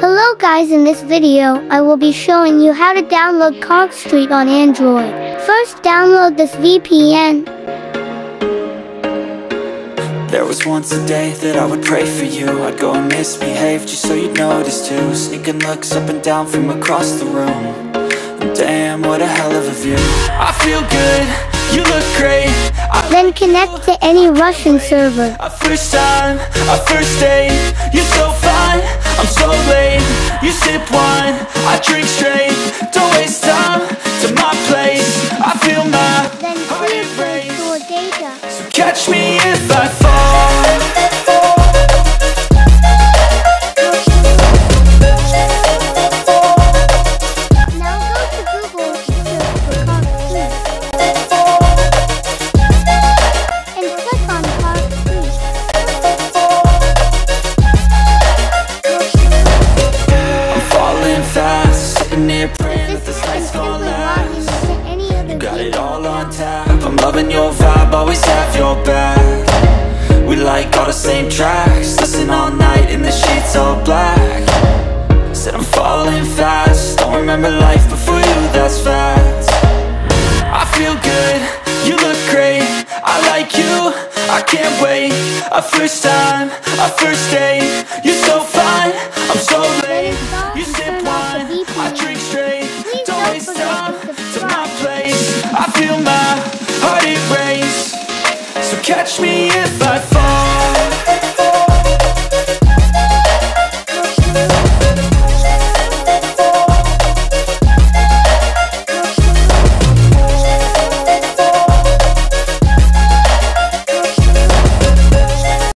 Hello guys, in this video, I will be showing you how to download Carx on Android. First, download this VPN. There was once a day that I would pray for you. I'd go and misbehave just so you'd notice too. Sneaking looks up and down from across the room. And damn, what a hell of a view. I feel good, you look great. Then connect to any Russian server. A first time, a first date. You're so fine, I'm so late. You sip wine, I drink straight. Don't waste time to my place. I feel my Then clear play store data. So catch me if I fall. Now go to Google and search for Carx and click on Carx. I'm falling fast, sitting here praying that this night's gonna last. You got it all on tap, I'm loving your vibe, always have your back. We like all the same tracks, listen all night in the sheets all black. Said I'm falling fast, don't remember life before you, that's fact. I feel good, you look great, I like you, I can't wait. A first time, a first date. You're so fine, I'm so late. You sip wine, I drink straight. Don't waste time to my place. I feel my heart erase. So catch me if I fall.